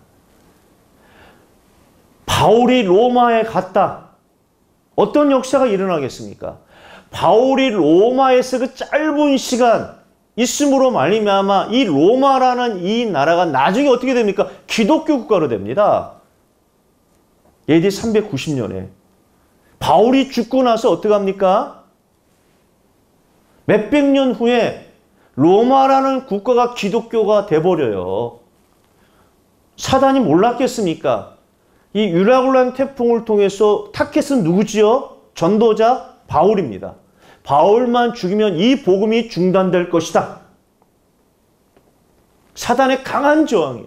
Speaker 1: 바울이 로마에 갔다. 어떤 역사가 일어나겠습니까? 바울이 로마에서 그 짧은 시간 있음으로 말미암아 이 로마라는 이 나라가 나중에 어떻게 됩니까? 기독교 국가로 됩니다. 에이디 삼백구십 년에 바울이 죽고 나서 어떻게 합니까? 몇백 년 후에 로마라는 국가가 기독교가 돼버려요. 사단이 몰랐겠습니까? 이 유라굴로 태풍을 통해서 타겟은 누구지요? 전도자 바울입니다. 바울만 죽이면 이 복음이 중단될 것이다. 사단의 강한 저항이에요.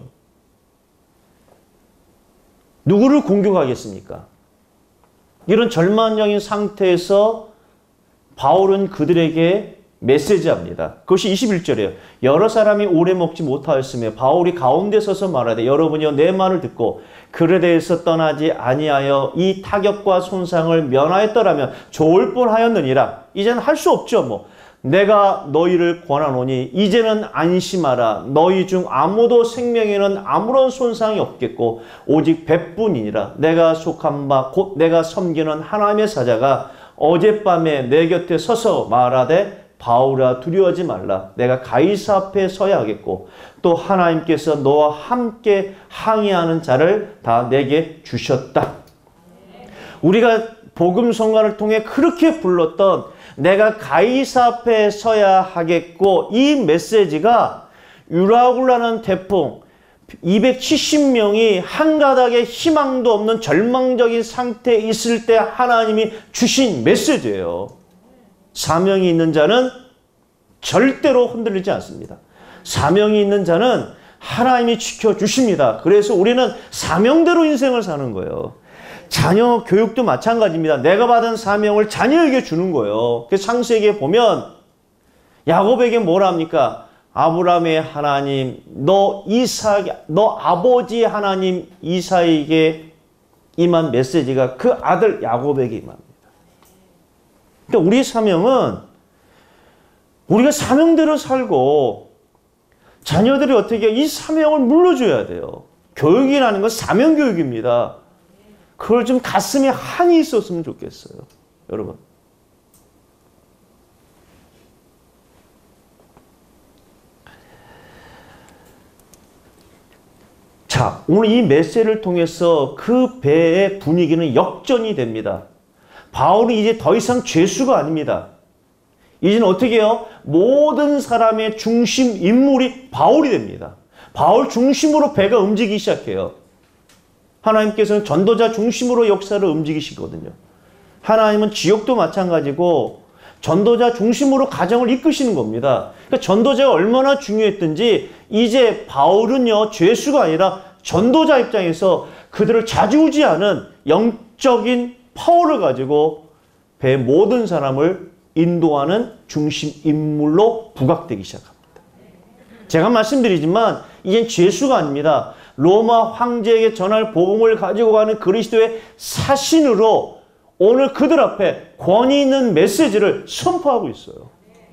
Speaker 1: 누구를 공격하겠습니까? 이런 절망적인 상태에서 바울은 그들에게 메시지합니다. 그것이 이십일 절이에요. 여러 사람이 오래 먹지 못하였으며 바울이 가운데 서서 말하되 여러분이여 내 말을 듣고 그레데에서 떠나지 아니하여 이 타격과 손상을 면하였더라면 좋을 뻔하였느니라. 이제는 할 수 없죠. 뭐 내가 너희를 권하노니 이제는 안심하라. 너희 중 아무도 생명에는 아무런 손상이 없겠고 오직 배뿐이니라. 내가 속한 바 곧 내가 섬기는 하나님의 사자가 어젯밤에 내 곁에 서서 말하되 바울아 두려워하지 말라. 내가 가이사 앞에 서야 하겠고 또 하나님께서 너와 함께 항의하는 자를 다 내게 주셨다. 우리가 복음 성가를 통해 그렇게 불렀던 내가 가이사 앞에 서야 하겠고 이 메시지가 유라굴라는 태풍 이백칠십 명이 한 가닥의 희망도 없는 절망적인 상태에 있을 때 하나님이 주신 메시지예요. 사명이 있는 자는 절대로 흔들리지 않습니다. 사명이 있는 자는 하나님이 지켜주십니다. 그래서 우리는 사명대로 인생을 사는 거예요. 자녀 교육도 마찬가지입니다. 내가 받은 사명을 자녀에게 주는 거예요. 그래서 창세기에 보면 야곱에게 뭐라 합니까? 아브라함의 하나님, 너 이삭, 너 아버지 하나님 이삭에게 임한 메시지가 그 아들 야곱에게 임합니다. 그러니까 우리의 사명은 우리가 사명대로 살고 자녀들이 어떻게 이 사명을 물려줘야 돼요. 교육이라는 건 사명 교육입니다. 그걸 좀 가슴에 한이 있었으면 좋겠어요. 여러분. 자, 오늘 이 메시지를 통해서 그 배의 분위기는 역전이 됩니다. 바울이 이제 더 이상 죄수가 아닙니다. 이제는 어떻게 해요? 모든 사람의 중심 인물이 바울이 됩니다. 바울 중심으로 배가 움직이기 시작해요. 하나님께서는 전도자 중심으로 역사를 움직이시거든요. 하나님은 지역도 마찬가지고 전도자 중심으로 가정을 이끄시는 겁니다. 그러니까 전도자가 얼마나 중요했든지 이제 바울은요 죄수가 아니라 전도자 입장에서 그들을 좌지우지하는 영적인 파워를 가지고 배의 모든 사람을 인도하는 중심 인물로 부각되기 시작합니다. 제가 말씀드리지만 이젠 죄수가 아닙니다. 로마 황제에게 전할 복음을 가지고 가는 그리스도의 사신으로 오늘 그들 앞에 권위 있는 메시지를 선포하고 있어요.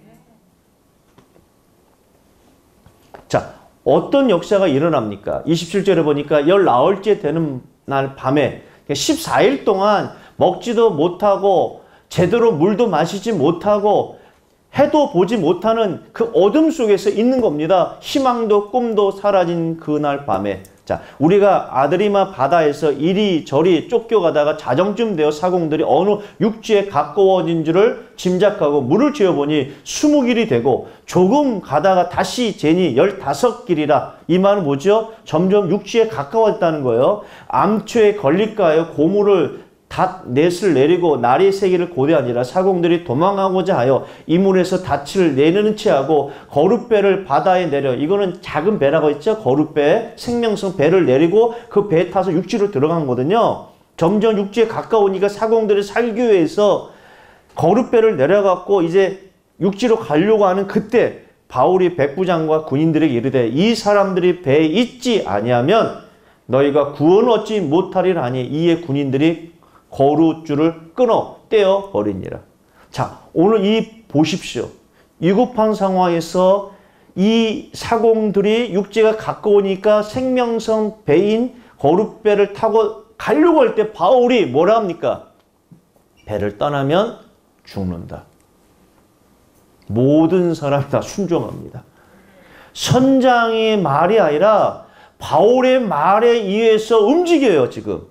Speaker 1: 자, 어떤 역사가 일어납니까? 이십칠 절에 보니까 열나흘째 되는 날 밤에 십사 일 동안 먹지도 못하고 제대로 물도 마시지 못하고 해도 보지 못하는 그 어둠 속에서 있는 겁니다. 희망도 꿈도 사라진 그날 밤에. 자, 우리가 아드리마 바다에서 이리저리 쫓겨가다가 자정쯤 되어 사공들이 어느 육지에 가까워진 줄을 짐작하고 물을 채워보니 스무 길이 되고 조금 가다가 다시 재니 열다섯 길이라. 이 말은 뭐죠? 점점 육지에 가까웠다는 거예요. 암초에 걸릴까요? 고물을 닷 넷을 내리고 날이 새기를 고대하니라. 사공들이 도망하고자 하여 이물에서 닻을 내리는 채하고 거룻배를 바다에 내려. 이거는 작은 배라고 했죠. 거룻배, 생명성 배를 내리고 그 배에 타서 육지로 들어간 거거든요. 점점 육지에 가까우니까 사공들이 살기 위해서 거룻배를 내려갖고 이제 육지로 가려고 하는 그때 바울이 백부장과 군인들에게 이르되 이 사람들이 배에 있지 아니하면 너희가 구원 얻지 못하리라 하니 이에 군인들이 거룻줄을 끊어 떼어 버리니라. 자, 오늘 이 보십시오. 위급한 상황에서 이 사공들이 육지가 가까우니까 생명성 배인 거룻배를 타고 가려고 할 때 바울이 뭐라 합니까? 배를 떠나면 죽는다. 모든 사람이 다 순종합니다. 선장의 말이 아니라 바울의 말에 의해서 움직여요, 지금.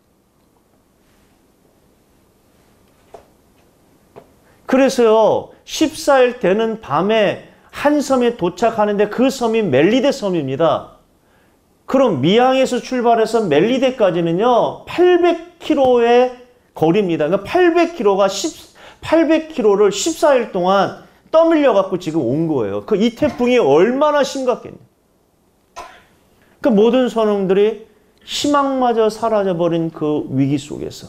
Speaker 1: 그래서요, 십사 일 되는 밤에 한 섬에 도착하는데 그 섬이 멜리데 섬입니다. 그럼 미항에서 출발해서 멜리데까지는요, 팔백 킬로미터의 거리입니다. 그러니까 팔백 킬로미터가 팔백 킬로미터를 십사 일 동안 떠밀려 갖고 지금 온 거예요. 그 이 태풍이 얼마나 심각했냐. 그 모든 선원들이 희망마저 사라져버린 그 위기 속에서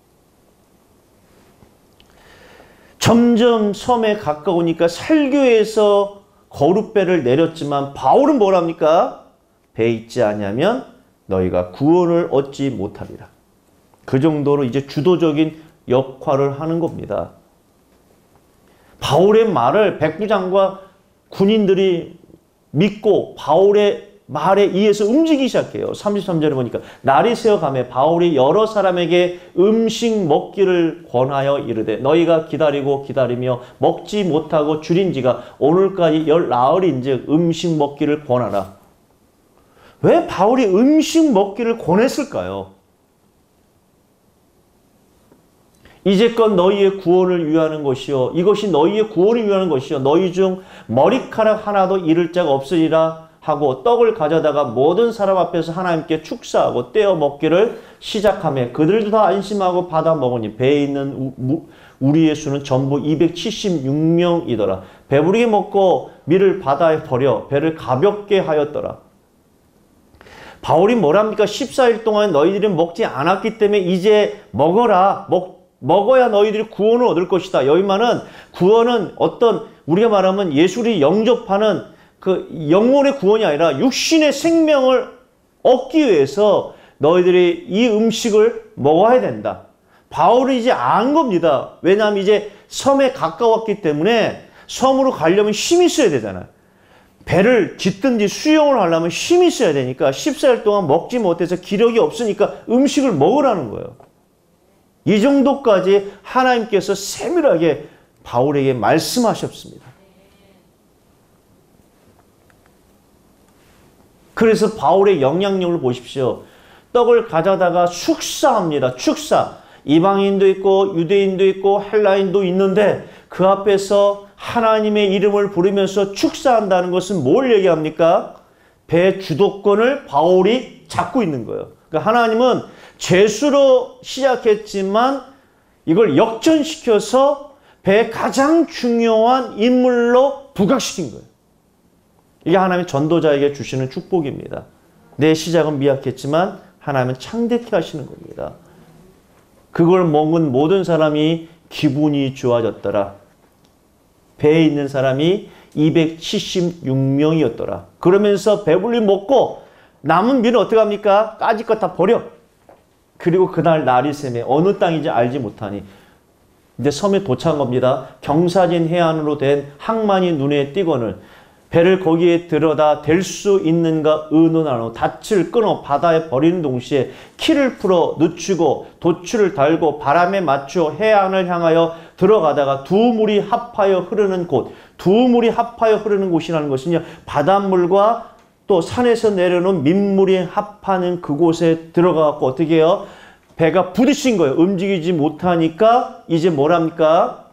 Speaker 1: 점점 섬에 가까우니까 설교에서 거룻배를 내렸지만 바울은 뭐랍니까? 배 있지 아니하면 너희가 구원을 얻지 못하리라. 그 정도로 이제 주도적인 역할을 하는 겁니다. 바울의 말을 백부장과 군인들이 믿고 바울의 말에 의해서 움직이기 시작해요. 삼십삼 절에 보니까 날이 새어가매 바울이 여러 사람에게 음식 먹기를 권하여 이르되 너희가 기다리고 기다리며 먹지 못하고 줄인 지가 오늘까지 열 나흘인즉 음식 먹기를 권하라. 왜 바울이 음식 먹기를 권했을까요? 이제껏 너희의 구원을 위하는 것이요 이것이 너희의 구원을 위하는 것이요 너희 중 머리카락 하나도 잃을 자가 없으리라 하고 떡을 가져다가 모든 사람 앞에서 하나님께 축사하고 떼어 먹기를 시작하며 그들도 다 안심하고 받아 먹으니 배에 있는 우, 우리의 수는 전부 이백칠십육 명이더라. 배부르게 먹고 밀을 바다에 버려 배를 가볍게 하였더라. 바울이 뭐랍니까? 십사 일 동안 너희들이 먹지 않았기 때문에 이제 먹어라. 먹 먹어야 너희들이 구원을 얻을 것이다. 여기 말은 구원은 어떤 우리가 말하면 예수를 영접하는 그 영혼의 구원이 아니라 육신의 생명을 얻기 위해서 너희들이 이 음식을 먹어야 된다. 바울은 이제 안 겁니다. 왜냐하면 이제 섬에 가까웠기 때문에 섬으로 가려면 힘이 있어야 되잖아요. 배를 짓든지 수영을 하려면 힘이 있어야 되니까 십사 일 동안 먹지 못해서 기력이 없으니까 음식을 먹으라는 거예요. 이 정도까지 하나님께서 세밀하게 바울에게 말씀하셨습니다. 그래서 바울의 영향력을 보십시오. 떡을 가져다가 축사합니다. 축사. 이방인도 있고 유대인도 있고 헬라인도 있는데 그 앞에서 하나님의 이름을 부르면서 축사한다는 것은 뭘 얘기합니까? 배 주도권을 바울이 잡고 있는 거예요. 그러니까 하나님은 죄수로 시작했지만 이걸 역전시켜서 배의 가장 중요한 인물로 부각시킨 거예요. 이게 하나님의 전도자에게 주시는 축복입니다. 내 시작은 미약했지만 하나님은 창대케 하시는 겁니다. 그걸 먹은 모든 사람이 기분이 좋아졌더라. 배에 있는 사람이 이백칠십육 명이었더라. 그러면서 배불리 먹고 남은 밀은 어떻게 합니까? 까짓 것 다 버려. 그리고 그날 날이 새매 어느 땅인지 알지 못하니 이제 섬에 도착한 겁니다. 경사진 해안으로 된 항만이 눈에 띄거늘 배를 거기에 들여다 댈 수 있는가 의논하노 닻을 끊어 바다에 버리는 동시에 키를 풀어 늦추고 도추를 달고 바람에 맞추어 해안을 향하여 들어가다가 두 물이 합하여 흐르는 곳, 두 물이 합하여 흐르는 곳이라는 것은요 바닷물과 또 산에서 내려오는 민물이 합하는 그곳에 들어가갖고 어떻게 해요? 배가 부딪힌 거예요. 움직이지 못하니까 이제 뭐랍니까?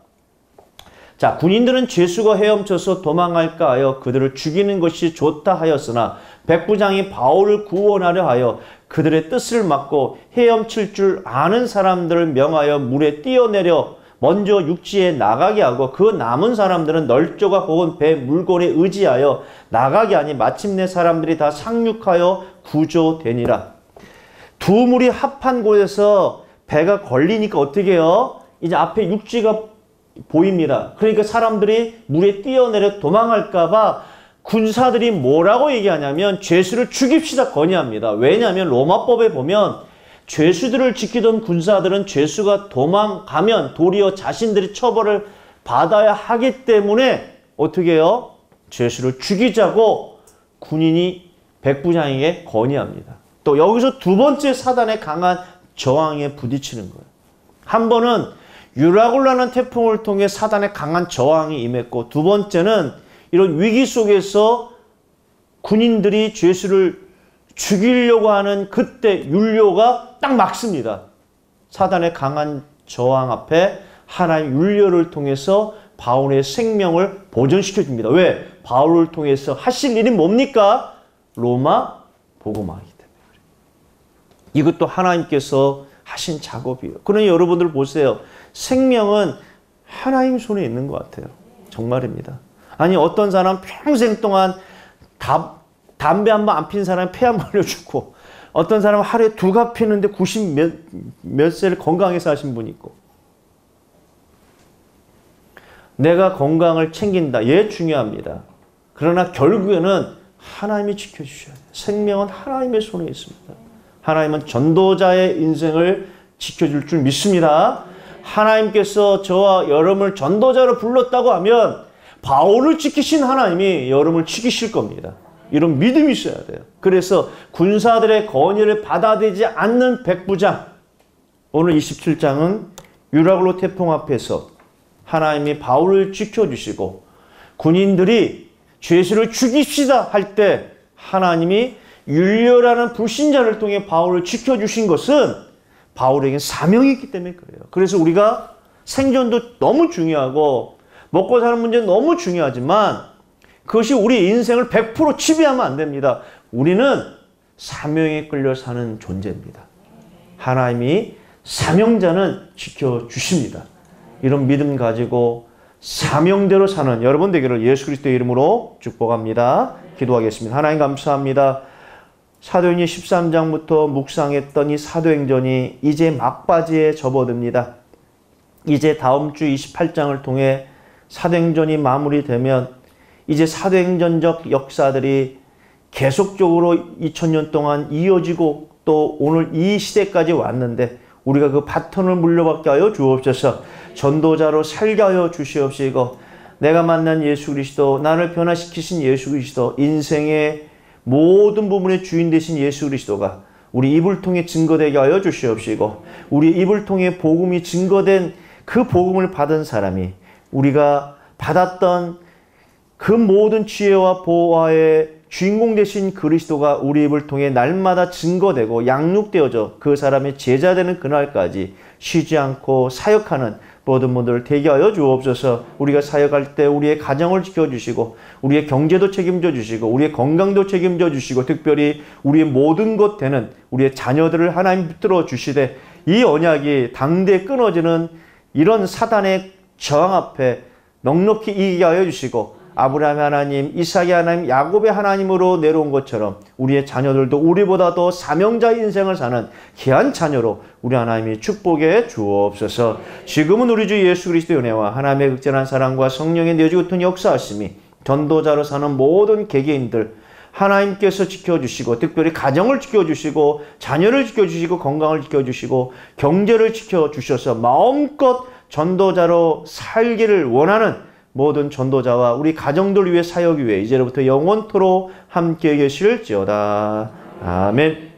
Speaker 1: 자, 군인들은 죄수가 헤엄쳐서 도망할까 하여 그들을 죽이는 것이 좋다 하였으나 백부장이 바울을 구원하려 하여 그들의 뜻을 막고 헤엄칠 줄 아는 사람들을 명하여 물에 뛰어내려 먼저 육지에 나가게 하고 그 남은 사람들은 널조각 혹은 배 물건에 의지하여 나가게 하니 마침내 사람들이 다 상륙하여 구조되니라. 두 물이 합한 곳에서 배가 걸리니까 어떻게 해요? 이제 앞에 육지가 보입니다. 그러니까 사람들이 물에 뛰어내려 도망할까 봐 군사들이 뭐라고 얘기하냐면 죄수를 죽입시다 건의합니다. 왜냐하면 로마법에 보면 죄수들을 지키던 군사들은 죄수가 도망가면 도리어 자신들이 처벌을 받아야 하기 때문에 어떻게 해요? 죄수를 죽이자고 군인이 백부장에게 건의합니다. 또 여기서 두 번째 사단의 강한 저항에 부딪히는 거예요. 한 번은 유라굴라는 태풍을 통해 사단의 강한 저항이 임했고 두 번째는 이런 위기 속에서 군인들이 죄수를 죽이려고 하는 그때 율료가 딱 막습니다. 사단의 강한 저항 앞에 하나님 율료를 통해서 바울의 생명을 보존시켜 줍니다. 왜? 바울을 통해서 하실 일이 뭡니까? 로마 복음화이기 때문에. 이것도 하나님께서 하신 작업이에요. 그러니 여러분들 보세요. 생명은 하나님 손에 있는 것 같아요. 정말입니다. 아니 어떤 사람 평생 동안 다, 담배 한 번 안 핀 사람이 폐암 걸려 죽고 어떤 사람은 하루에 두 갑 피는데 구십 몇, 몇 세를 건강해서 하신 분이 있고 내가 건강을 챙긴다. 예, 중요합니다. 그러나 결국에는 하나님이 지켜주셔야 돼요. 생명은 하나님의 손에 있습니다. 하나님은 전도자의 인생을 지켜줄 줄 믿습니다. 하나님께서 저와 여러분을 전도자로 불렀다고 하면 바울을 지키신 하나님이 여러분을 지키실 겁니다. 이런 믿음이 있어야 돼요. 그래서 군사들의 건의를 받아들이지 않는 백부장, 오늘 이십칠 장은 유라굴로 태풍 앞에서 하나님이 바울을 지켜주시고 군인들이 죄수를 죽입시다 할 때 하나님이 율리아라는 불신자를 통해 바울을 지켜주신 것은 바울에게 사명이 있기 때문에 그래요. 그래서 우리가 생존도 너무 중요하고 먹고 사는 문제는 너무 중요하지만 그것이 우리 인생을 백 퍼센트 지배하면 안 됩니다. 우리는 사명에 끌려 사는 존재입니다. 하나님이 사명자는 지켜주십니다. 이런 믿음 가지고 사명대로 사는 여러분 되기를 예수 그리스도의 이름으로 축복합니다. 기도하겠습니다. 하나님 감사합니다. 사도행전 십삼 장부터 묵상했던 이 사도행전이 이제 막바지에 접어듭니다. 이제 다음 주 이십팔 장을 통해 사도행전이 마무리되면 이제 사도행전적 역사들이 계속적으로 이천 년 동안 이어지고 또 오늘 이 시대까지 왔는데 우리가 그 바톤을 물려받게 하여 주옵소서. 전도자로 살게 하여 주시옵시고 내가 만난 예수 그리스도, 나를 변화시키신 예수 그리스도, 인생의 모든 부분의 주인 되신 예수 그리스도가 우리 입을 통해 증거되게 하여 주시옵시고 우리 입을 통해 복음이 증거된 그 복음을 받은 사람이 우리가 받았던 그 모든 지혜와 보화의 주인공 되신 그리스도가 우리 입을 통해 날마다 증거되고 양육되어져 그 사람의 제자 되는 그날까지 쉬지 않고 사역하는 모든 분들을 되게 하여 주옵소서. 우리가 사역할 때 우리의 가정을 지켜주시고 우리의 경제도 책임져 주시고 우리의 건강도 책임져 주시고 특별히 우리의 모든 것 되는 우리의 자녀들을 하나님 붙들어 주시되 이 언약이 당대에 끊어지는 이런 사단의 저항 앞에 넉넉히 이기게 하여 주시고 아브라함의 하나님, 이삭의 하나님, 야곱의 하나님으로 내려온 것처럼 우리의 자녀들도 우리보다 더 사명자의 인생을 사는 귀한 자녀로 우리 하나님이 축복해 주옵소서. 지금은 우리 주 예수 그리스도의 은혜와 하나님의 극진한 사랑과 성령의 내주 같은 역사하심이 전도자로 사는 모든 개개인들 하나님께서 지켜주시고 특별히 가정을 지켜주시고 자녀를 지켜주시고 건강을 지켜주시고 경제를 지켜주셔서 마음껏 전도자로 살기를 원하는 모든 전도자와 우리 가정들 위해 사역 위해 이제로부터 영원토록 함께 계실지어다. 아멘.